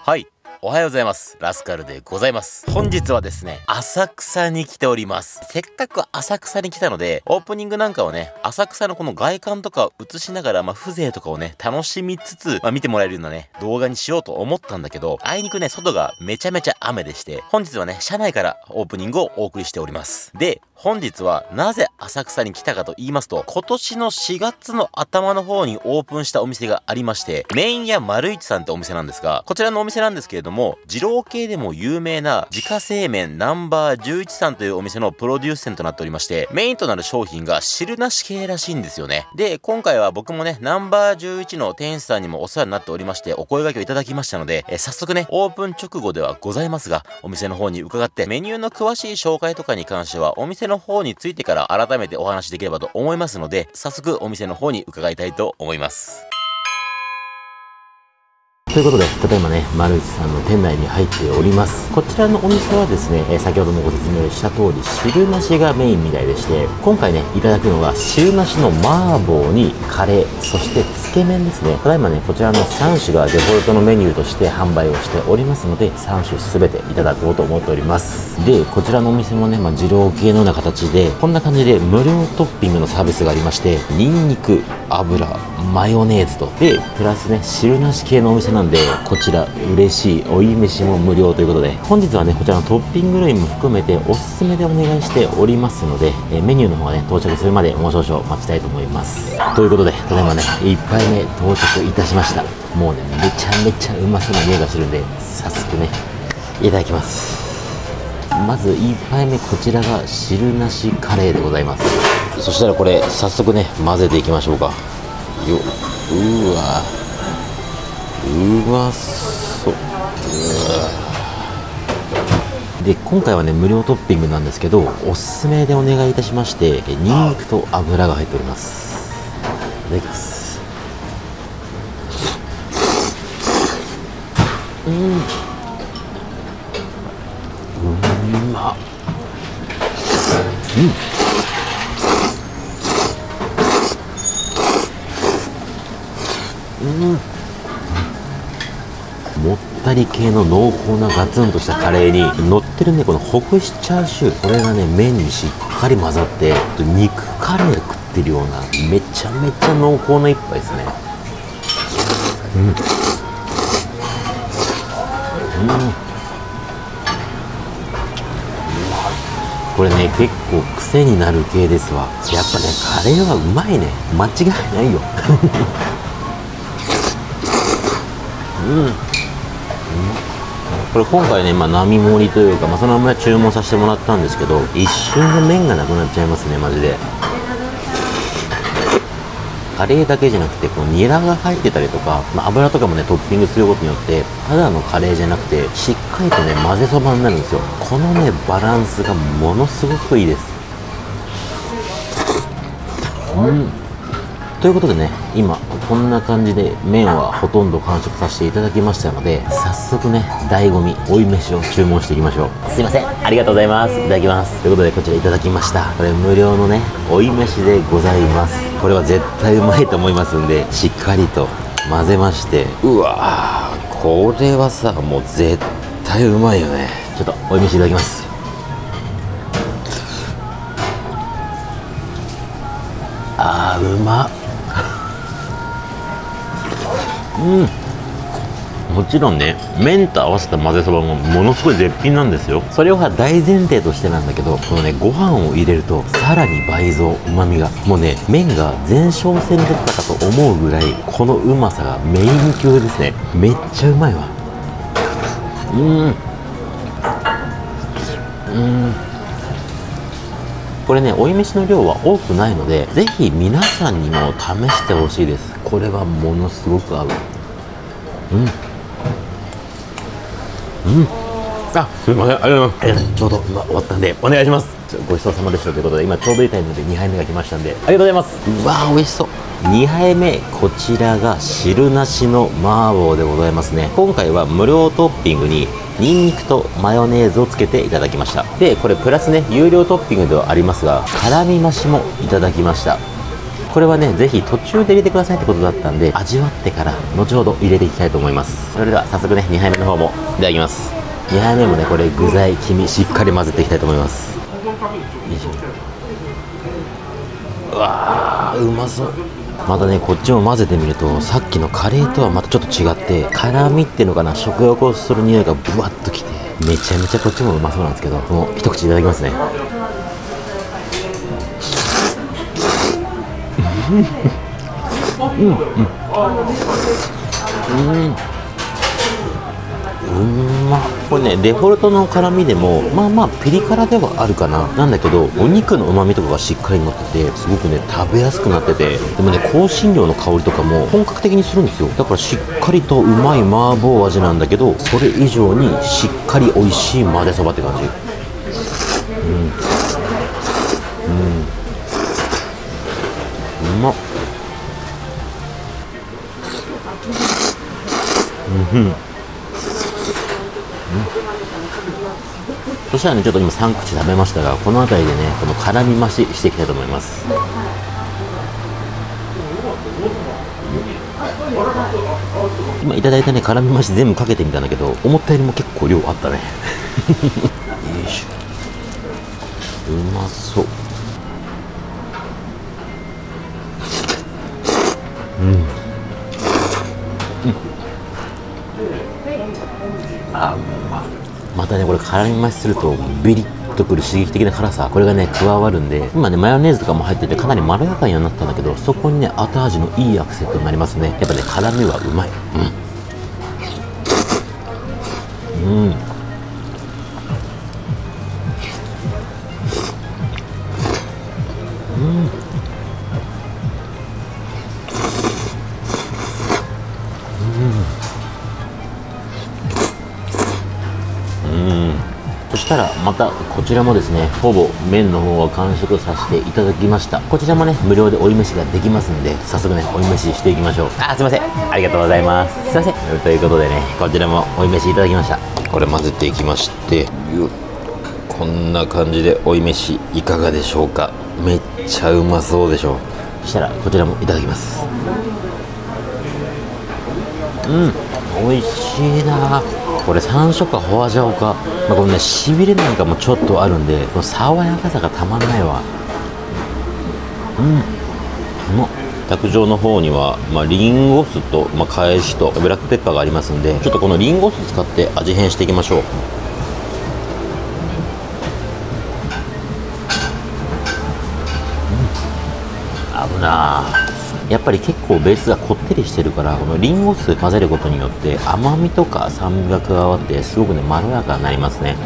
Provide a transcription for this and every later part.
はい。おはようございます。ラスカルでございます。本日はですね、浅草に来ております。せっかく浅草に来たので、オープニングなんかをね、浅草のこの外観とかを映しながら、風情とかをね、楽しみつつ、見てもらえるようなね、動画にしようと思ったんだけど、あいにくね、外がめちゃめちゃ雨でして、本日はね、車内からオープニングをお送りしております。で、本日はなぜ浅草に来たかと言いますと、今年の4月の頭の方にオープンしたお店がありまして、麺屋丸一さんってお店なんですが、こちらのお店なんですけれども、二郎系でも有名な自家製麺ナンバー11さんというお店のプロデュース店となっておりまして、メインとなる商品が汁なし系らしいんですよね。で、今回は僕もね、ナンバー11の店主さんにもお世話になっておりまして、お声掛けをいただきましたので、早速ね、オープン直後ではございますが、お店の方に伺って、メニューの詳しい紹介とかに関しては、お店の方についてから改めてお話しできればと思いますので、早速お店の方に伺いたいと思います。ということで、ただいまね、丸内さんの店内に入っております。こちらのお店はですね、先ほどもご説明した通り、汁なしがメインみたいでして、今回ね、いただくのが汁なしの麻婆にカレー、そしてつけ麺ですね。ただいまね、こちらの3種がデフォルトのメニューとして販売をしておりますので、3種全ていただこうと思っております。で、こちらのお店もね、二郎系のような形で、こんな感じで無料トッピングのサービスがありまして、ニンニク、油、マヨネーズと、で、プラスね、汁なし系のお店なんで、こちら嬉しい追い飯も無料ということで、本日はねこちらのトッピング類も含めておすすめでお願いしておりますので、メニューの方がね到着するまでもう少々待ちたいと思います。ということで、ただいまね1杯目到着いたしました。もうねめちゃめちゃうまそうな匂いがするんで、早速ねいただきます。まず1杯目、こちらが汁なしカレーでございます。そしたらこれ早速ね混ぜていきましょうか。よっ、うわうまそう。で、今回はね無料トッピングなんですけど、おすすめでお願いいたしまして、ニンニクと油が入っております。いただきます。うまっ。もったり系の濃厚なガツンとしたカレーに乗ってるねこのほぐしチャーシュー、これがね麺にしっかり混ざって、肉カレー食ってるようなめちゃめちゃ濃厚な一杯ですね。これね結構癖になる系ですわ。やっぱねカレーはうまいね、間違いないよ。これ今回ね、並盛りというか、そのまま注文させてもらったんですけど、一瞬で麺がなくなっちゃいますね、マジで。カレーだけじゃなくて、このニラが入ってたりとか、油とかもね、トッピングすることによって、ただのカレーじゃなくて、しっかりとね、混ぜそばになるんですよ。このね、バランスがものすごくいいです。ということでね、今こんな感じで麺はほとんど完食させていただきましたので、早速ね醍醐味追い飯を注文していきましょう。すいません、ありがとうございます。いただきます。ということでこちらいただきました。これ無料のね追い飯でございます。これは絶対うまいと思いますんで、しっかりと混ぜまして、うわー、これはさもう絶対うまいよね。ちょっと追い飯いただきます。うまっ。もちろんね麺と合わせた混ぜそばもものすごい絶品なんですよ。それは大前提としてなんだけど、このねご飯を入れるとさらに倍増、うまみがもうね麺が前哨戦だったかと思うぐらい、このうまさがメイン級ですね。めっちゃうまいわ。これね追い飯の量は多くないので、ぜひ皆さんにも試してほしいです。これはものすごく合う。あ、すみません、ありがとうございます。ちょうど今終わったんでお願いします。ごちそうさまでしたということで、今ちょうどいいタイミングで2杯目が来ましたんで、ありがとうございます。うわー美味しそう。2杯目、こちらが汁なしの麻婆でございますね。今回は無料トッピングにニンニクとマヨネーズをつけていただきました。でこれプラスね有料トッピングではありますが、辛味増しもいただきました。 これはね、ぜひ途中で入れてくださいってことだったんで、味わってから後ほど入れていきたいと思います。それでは早速ね、2杯目の方もいただきます。2杯目もね、これ具材黄身しっかり混ぜていきたいと思います。うわー、うまそう。またね、こっちも混ぜてみると、さっきのカレーとはまたちょっと違って、辛みっていうのかな、食欲をする匂いがブワッときて、めちゃめちゃこっちもうまそうなんですけど、もう一口いただきますね。これね、デフォルトの辛みでもまあまあピリ辛ではあるかな。なんだけどお肉の旨味とかがしっかり乗ってて、すごくね食べやすくなってて、でもね香辛料の香りとかも本格的にするんですよ。だからしっかりとうまい麻婆味なんだけど、それ以上にしっかり美味しい混ぜそばって感じ。うまっ。そしたらね、ちょっと今3口食べましたが、この辺りでね、この辛み増ししていきたいと思います。今いただいたね、辛み増し全部かけてみたんだけど、思ったよりも結構量あったね。よいしょ。うまそう。またね、これ辛み増しするとビリッとくる刺激的な辛さ、これがね加わるんで、今ねマヨネーズとかも入っててかなりまろやかにはなったんだけど、そこにね後味のいいアクセントになりますね。やっぱね辛みはうまい。そしたらまたこちらもですね、ほぼ麺の方を完食させていただきました。こちらもね無料で追い飯ができますんで、早速ね追い飯していきましょう。すいません、ありがとうございます。すいません。ということでね、こちらも追い飯いただきました。これ混ぜていきまして、こんな感じで追い飯いかがでしょうか。めっちゃうまそうでしょう。そしたらこちらもいただきます。美味しいな。これ山椒かホアジャオか、このねしびれなんかもちょっとあるんで、この爽やかさがたまんないわ。卓上の方には、リンゴ酢と、かえしとブラックペッパーがありますんで、ちょっとこのリンゴ酢使って味変していきましょう。危なー。やっぱり結構ベースがこってりしてるから、このリンゴ酢混ぜることによって甘みとか酸味が加わってすごくねまろやかになりますね。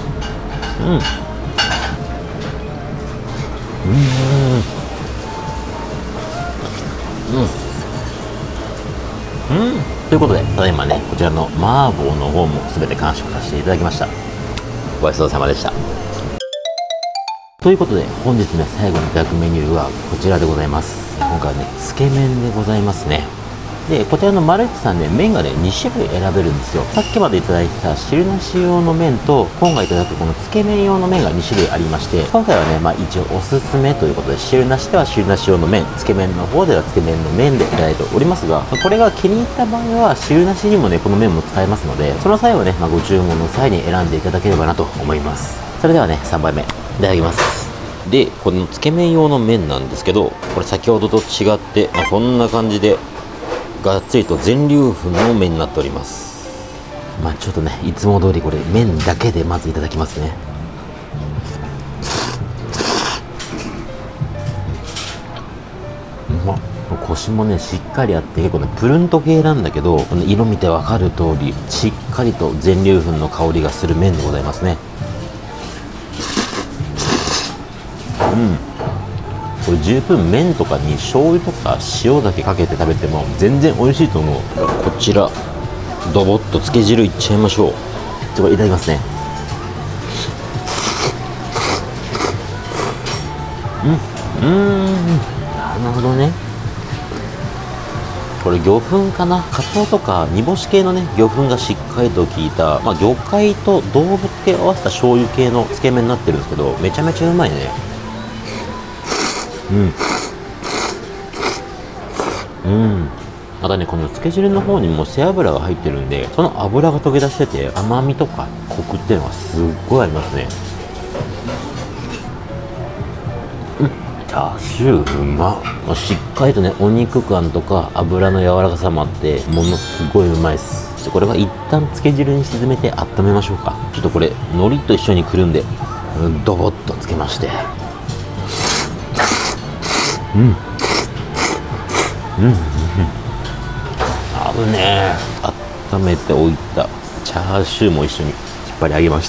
ということで、ただいまねこちらの麻婆の方も全て完食させていただきました。ごちそうさまでした。ということで本日ね最後にいただくメニューはこちらでございます。今回はねつけ麺でございますね。でこちらのマルチさんね、麺がね2種類選べるんですよ。さっきまでいただいた汁なし用の麺と、今回いただくこのつけ麺用の麺が2種類ありまして、今回はね一応おすすめということで、汁なしでは汁なし用の麺、つけ麺の方ではつけ麺の麺でいただいておりますが、これが気に入った場合は汁なしにもねこの麺も使えますので、その際はね、ご注文の際に選んでいただければなと思います。それではね3杯目いただきます。でこのつけ麺用の麺なんですけど、これ先ほどと違って、こんな感じでがっつりと全粒粉の麺になっております。ちょっとねいつも通りこれ麺だけでまずいただきますね。コシもねしっかりあって、結構ねプルント系なんだけど、この色見てわかる通りしっかりと全粒粉の香りがする麺でございますね。これ十分麺とかに醤油とか塩だけかけて食べても全然美味しいと思う。こちらドボッとつけ汁いっちゃいましょう。これいただきますね。なるほどね。これ魚粉かな、カツオとか煮干し系のね魚粉がしっかりと効いた、魚介と動物系を合わせた醤油系のつけ麺になってるんですけど、めちゃめちゃうまいね。 うん。またね、このつけ汁の方にも背脂が入ってるんで、その脂が溶け出してて、甘みとかコクっていうのがすっごいありますね。チャーシューうまっ。しっかりとね、お肉感とか油の柔らかさもあって、ものすごいうまいです。そしてこれは一旦つけ汁に沈めて温めましょうか。ちょっとこれ海苔と一緒にくるんで、ドボッとつけまして、危ねえ。温めておいたチャーシューも一緒に引っ張り上げまして、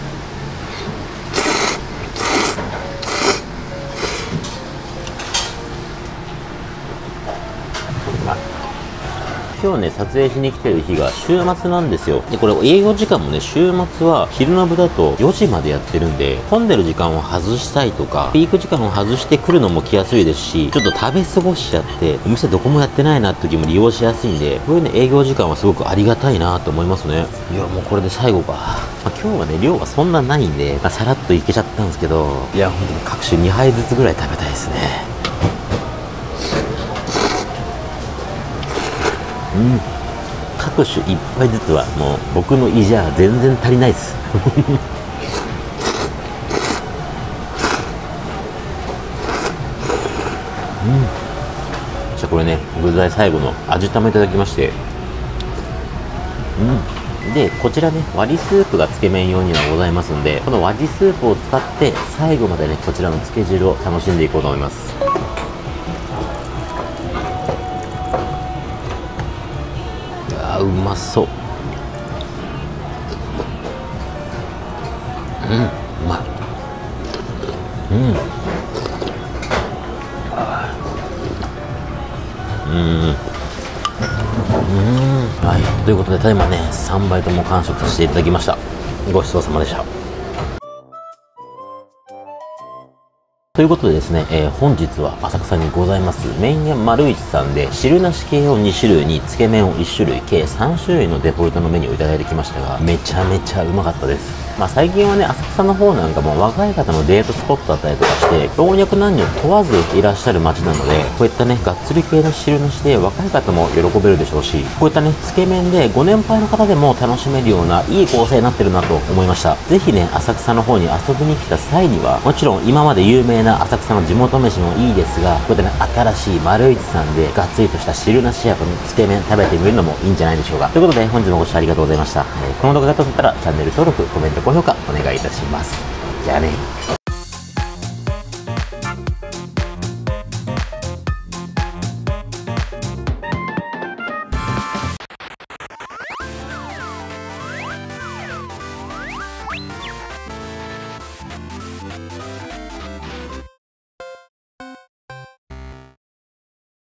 今日ね、撮影しに来てる日が週末なんですよ。で、これ営業時間もね、週末は昼の部だと4時までやってるんで、混んでる時間を外したいとか、ピーク時間を外してくるのも来やすいですし、ちょっと食べ過ごしちゃって、お店どこもやってないなって時も利用しやすいんで、こういうね、営業時間はすごくありがたいなと思いますね。いや、もうこれで最後か。今日はね、量がそんなないんで、さらっといけちゃったんですけど、いや、本当に各種2杯ずつぐらい食べたいですね。各種1杯ずつはもう僕の胃じゃ全然足りないですじゃあこれね、具材最後の味玉いただきまして、でこちらね、割りスープがつけ麺用にはございますんで、この割りスープを使って最後までね、こちらのつけ汁を楽しんでいこうと思います。うまそう。うまい。はい、ということでただいまね、3杯とも完食させていただきました。ごちそうさまでした。ということでですね、本日は浅草にございます麺屋丸一さんで汁なし系を2種類につけ麺を1種類計3種類のデポルトのメニューをいただいてきましたが、めちゃめちゃうまかったです。最近はね、浅草の方なんかも若い方のデートスポットだったりとかして、老若男女問わずいらっしゃる街なので、こういったね、がっつり系の汁なしで若い方も喜べるでしょうし、こういったね、つけ麺でご年配の方でも楽しめるようないい構成になってるなと思いました。ぜひね、浅草の方に遊びに来た際には、もちろん今まで有名な浅草の地元飯もいいですが、こういったね、新しい丸一さんでがっつりとした汁なしやこのつけ麺食べてみるのもいいんじゃないでしょうか。ということで、本日もご視聴ありがとうございました。この動画が良かったらチャンネル登録、コメント、高評価お願いいたします。じゃあね。